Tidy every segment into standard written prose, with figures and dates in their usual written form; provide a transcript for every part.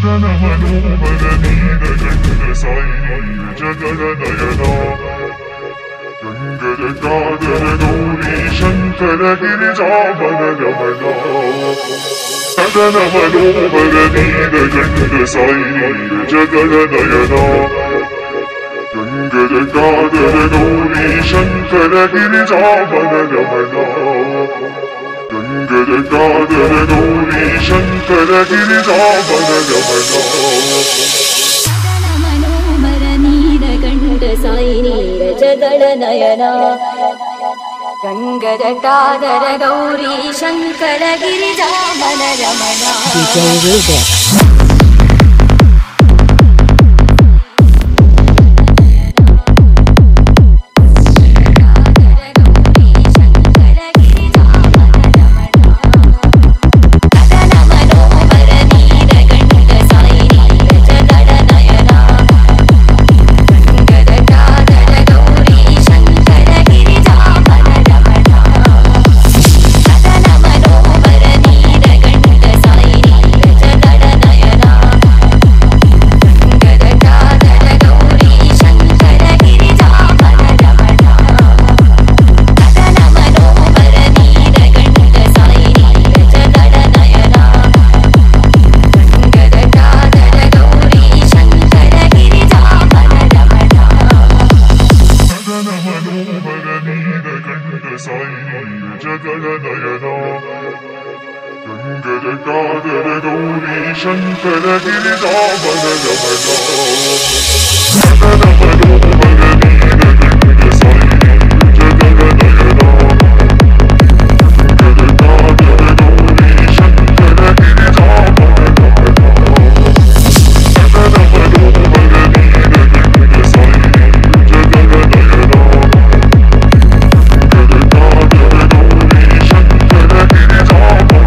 ಸದನ ಮನೋಹರ ನೀರ ಗಂಗ ಸಾಯಿ ಜಗದ ನಯನ ಗಂಗದ ಕಾದರ ಗೌರಿ ಶಂಕರ ಗಿರಿಜಾವನ ರಮಣ ಸದನ ಮನೋಹರ ನೀರ ಗಂಗ ಸಾಯಿ ಜಗದ ನಯನ ಗಂಗದ ಕಾದರ ಗೌರಿ ಶಂಕರ ಗಿರಿಜಾವನ ರಮಣ ಗಂಗದ ಕಾದರ ಗೌರಿ ಶಂಕರ ಗಿರಿಜಾವನ ರಮಣ ಸದನ ಮನೋಹರ ನೀರ ಗಂಡ ಸಾಯಿ ನೀರಜದಳ ನಯನ ಗಂಗದ ಕಾದರ ಗೌರಿ ಶಂಕರ ಗಿರಿಜಾವನ ರಮಣ ಗಂಗದ ಕಾದರ ಗೌರಿ ಶಂಕರ ಗಿರಿಜಾವನ ರಮಣ ಸದನ ಮನೋಹರ ನೀರ ಗಂಗ ಸಾಯಿ ಜಗದ ನಯನ ಗಂಗದ ಕಾದರ ಗೌರಿ ಶಂಕರ ಗಿರಿಜಾವನ ರಮಣ ಸದನ ಮನೋಹರ ನೀರ ಗಂಗ ಸಾಯಿ ಜಗದ ನಯನ ಗಂಗದ ಕಾದರ ಗೌರಿ ಶಂಕರ ಗಿರಿಜಾವನ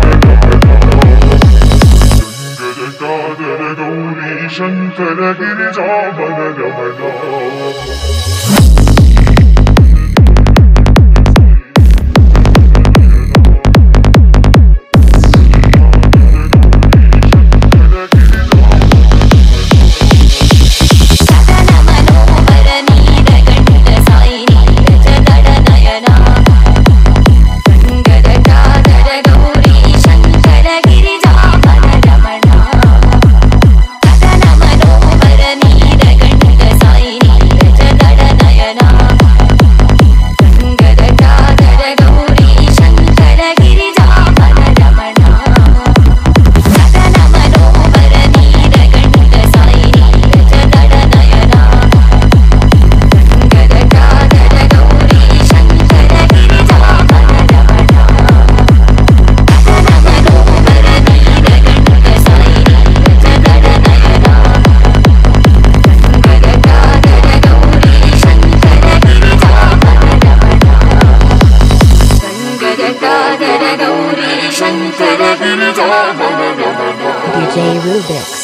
ಗೌರಿ ಶಂಕರ ಗಿರಿಜಾವನ ರಮಣ DJ Rubik.